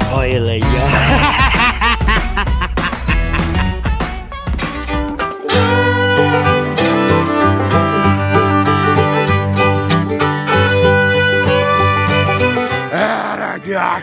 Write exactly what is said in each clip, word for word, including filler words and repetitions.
Olha ele aí, ó. Era de acho.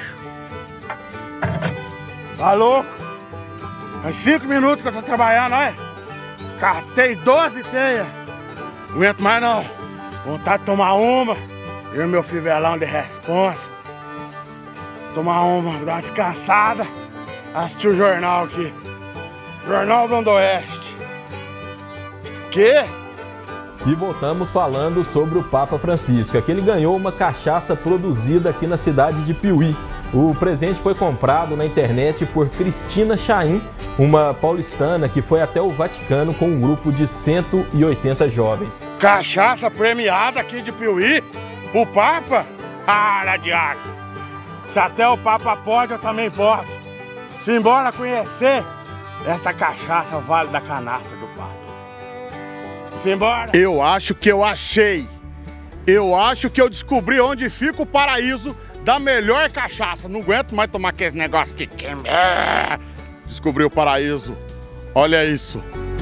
Tá louco? Faz cinco minutos que eu tô trabalhando, olha. Catei doze teias. Não aguento mais não. Vontade de tomar uma. Eu e meu fivelão de responsa. Tomar uma, dar uma descansada. Assistir o jornal aqui. Jornal do Oeste. Quê? E voltamos falando sobre o Papa Francisco. É que ele ganhou uma cachaça produzida aqui na cidade de Piuí. O presente foi comprado na internet por Cristina Chaim, uma paulistana que foi até o Vaticano com um grupo de cento e oitenta jovens. Cachaça premiada aqui de Piuí? O Papa? Para de ar. Se até o Papa pode, eu também posso. Simbora conhecer essa cachaça Vale da Canastra do Papa. Simbora. Eu acho que eu achei. Eu acho que eu descobri onde fica o paraíso da melhor cachaça. Não aguento mais tomar aqueles negócios que queima. É. Descobri o paraíso. Olha isso.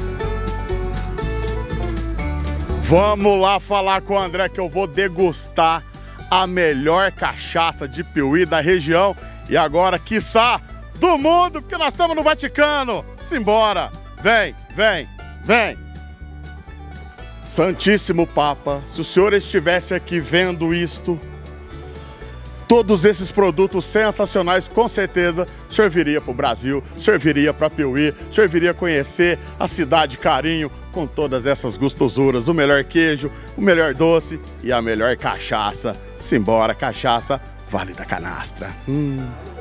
Vamos lá falar com o André que eu vou degustar a melhor cachaça de Piuí da região e agora, quiçá, do mundo, porque nós estamos no Vaticano. Simbora. Vem, vem, vem. Santíssimo Papa, se o senhor estivesse aqui vendo isto, todos esses produtos sensacionais, com certeza, o senhor viria para o Brasil, o senhor viria para Piuí, o senhor viria conhecer a cidade Carinho com todas essas gostosuras, o melhor queijo, o melhor doce e a melhor cachaça. Simbora, cachaça Vale da Canastra. Hum.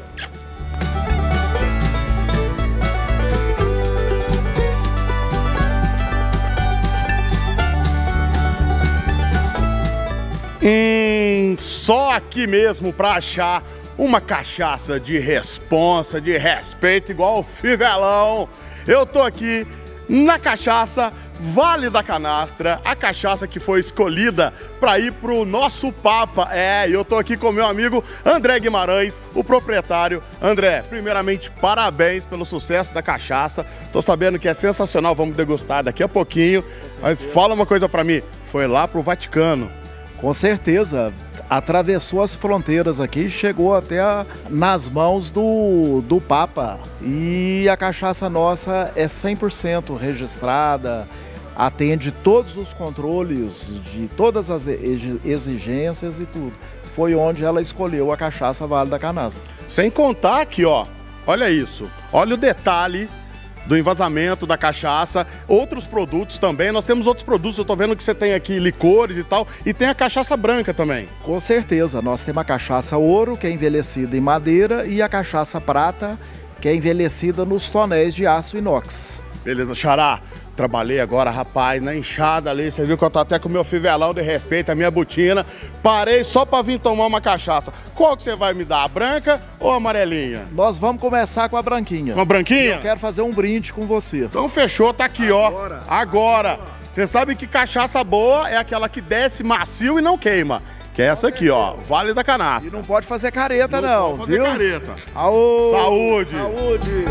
Hum, só aqui mesmo para achar uma cachaça de responsa, de respeito, igual o fivelão. Eu tô aqui na cachaça Vale da Canastra, a cachaça que foi escolhida para ir pro nosso Papa. É, eu tô aqui com meu amigo André Guimarães, o proprietário. André, primeiramente, parabéns pelo sucesso da cachaça. Tô sabendo que é sensacional, vamos degustar daqui a pouquinho. Mas fala uma coisa para mim, foi lá pro Vaticano. Com certeza, atravessou as fronteiras aqui e chegou até a, nas mãos do, do Papa. E a cachaça nossa é cem por cento registrada, atende todos os controles de todas as exigências e tudo. Foi onde ela escolheu a cachaça Vale da Canastra. Sem contar aqui, ó, olha isso, olha o detalhe do envasamento da cachaça, outros produtos também, nós temos outros produtos, eu tô vendo que você tem aqui licores e tal, e tem a cachaça branca também. Com certeza, nós temos a cachaça ouro, que é envelhecida em madeira, e a cachaça prata, que é envelhecida nos tonéis de aço inox. Beleza, Xará, trabalhei agora, rapaz, na enxada ali, você viu que eu tô até com o meu fivelão de respeito, a minha botina, parei só pra vir tomar uma cachaça. Qual que você vai me dar, a branca ou a amarelinha? Nós vamos começar com a branquinha. Com a branquinha? Eu quero fazer um brinde com você. Então fechou, tá aqui, agora, ó, agora. Você sabe que cachaça boa é aquela que desce macio e não queima. Que é essa aqui, ó, Vale da Canastra. E não pode fazer careta não, não pode fazer viu? careta. Aô, saúde! Saúde!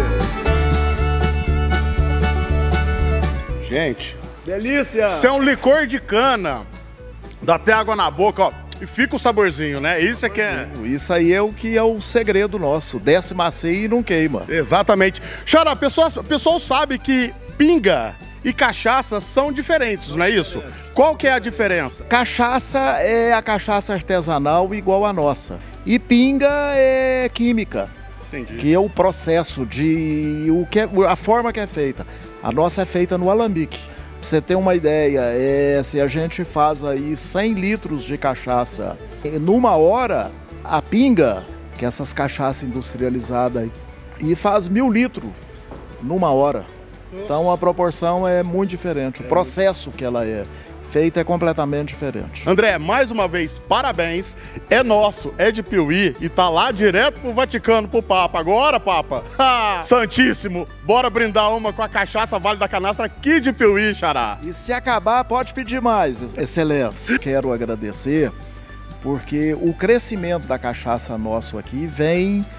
Gente, delícia! Isso é um licor de cana, dá até água na boca, ó, e fica o saborzinho, né? Isso é que é... Isso aí é o que é o segredo nosso, desce macio e não queima. Exatamente. Xará, o pessoal, pessoal sabe que pinga e cachaça são diferentes, não é isso? Qual que é a diferença? Cachaça é a cachaça artesanal igual a nossa, e pinga é química. Entendi. Que é o processo de o que é, a forma que é feita. A nossa é feita no alambique. Pra você ter uma ideia, é, se a gente faz aí cem litros de cachaça, numa hora, a pinga, que é essas cachaças industrializadas, e faz mil litros numa hora. Então a proporção é muito diferente. O processo que ela é feita é completamente diferente. André, mais uma vez, parabéns. É nosso, é de Piuí e tá lá direto pro Vaticano, pro Papa. Agora, Papa, ha, santíssimo, bora brindar uma com a cachaça Vale da Canastra aqui de Piuí, Xará. E se acabar, pode pedir mais, excelência. Quero agradecer porque o crescimento da cachaça nosso aqui vem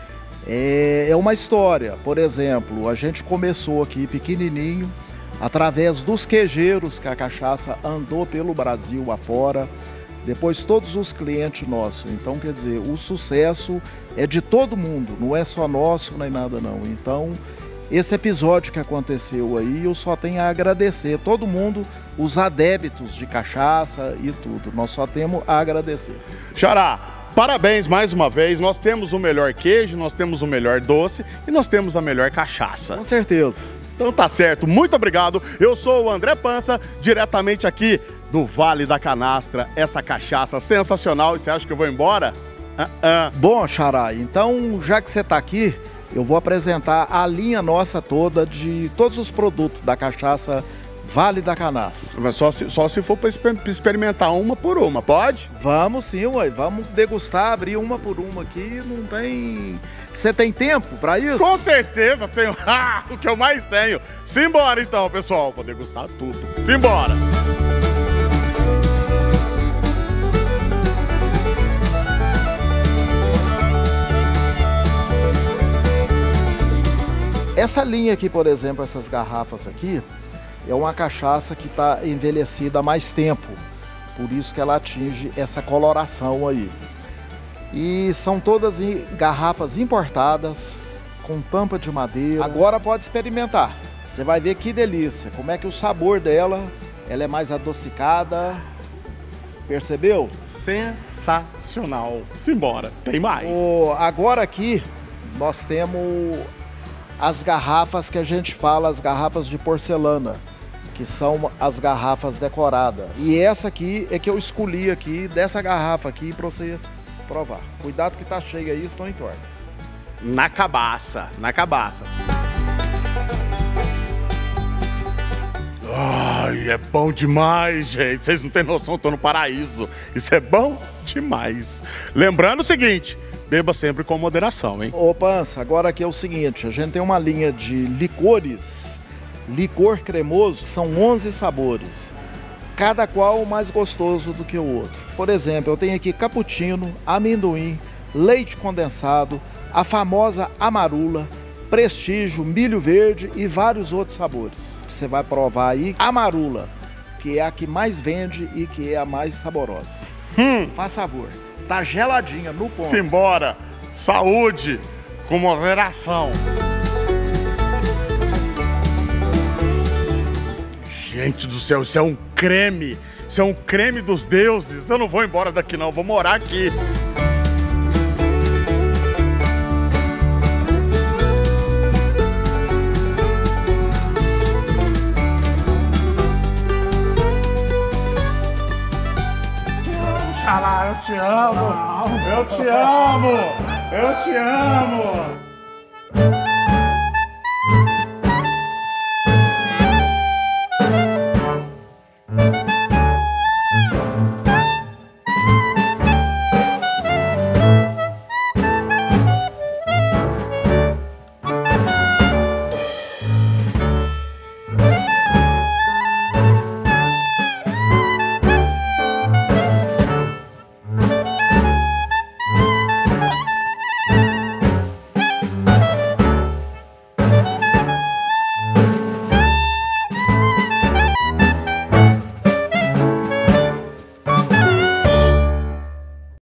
É, é uma história. Por exemplo, a gente começou aqui pequenininho, através dos queijeiros que a cachaça andou pelo Brasil afora, depois todos os clientes nossos. Então, quer dizer, o sucesso é de todo mundo, não é só nosso nem nada não. Então, esse episódio que aconteceu aí, eu só tenho a agradecer. Todo mundo, os adébitos de cachaça e tudo, nós só temos a agradecer. Xará, parabéns mais uma vez. Nós temos o melhor queijo, nós temos o melhor doce e nós temos a melhor cachaça. Com certeza. Então tá certo, muito obrigado. Eu sou o André Pança, diretamente aqui do Vale da Canastra. Essa cachaça sensacional. E você acha que eu vou embora? Uh -uh. Bom, Xará, então já que você está aqui, eu vou apresentar a linha nossa toda de todos os produtos da cachaça Vale da Canastra. Mas só se, só se for para experimentar uma por uma, pode? Vamos sim, ué. Vamos degustar, abrir uma por uma aqui. Não tem... Você tem tempo para isso? Com certeza tenho. Ah, o que eu mais tenho. Simbora então, pessoal. Vou degustar tudo. Simbora! Essa linha aqui, por exemplo, essas garrafas aqui, é uma cachaça que está envelhecida há mais tempo. Por isso que ela atinge essa coloração aí. E são todas garrafas importadas, com tampa de madeira. Agora pode experimentar. Você vai ver que delícia. Como é que o sabor dela, ela é mais adocicada. Percebeu? Sensacional. Simbora, tem mais. O, agora aqui, nós temos as garrafas que a gente fala, as garrafas de porcelana, que são as garrafas decoradas. E essa aqui é que eu escolhi aqui, dessa garrafa aqui, para você provar. Cuidado que tá cheio aí, senão entorna. Na cabaça, na cabaça. Ai, é bom demais, gente. Vocês não têm noção, eu tô no paraíso. Isso é bom demais. Lembrando o seguinte, beba sempre com moderação, hein? Ô, Pança, agora aqui é o seguinte, a gente tem uma linha de licores, licor cremoso, são onze sabores, cada qual mais gostoso do que o outro. Por exemplo, eu tenho aqui cappuccino, amendoim, leite condensado, a famosa amarula, prestígio, milho verde e vários outros sabores. Você vai provar aí a amarula, que é a que mais vende e que é a mais saborosa. Hum. Faz favor, tá geladinha no ponto. Simbora, saúde com moderação. Gente do céu, isso é um creme, isso é um creme dos deuses. Eu não vou embora daqui não, vou morar aqui. Xará, eu te amo, eu te amo, eu te amo.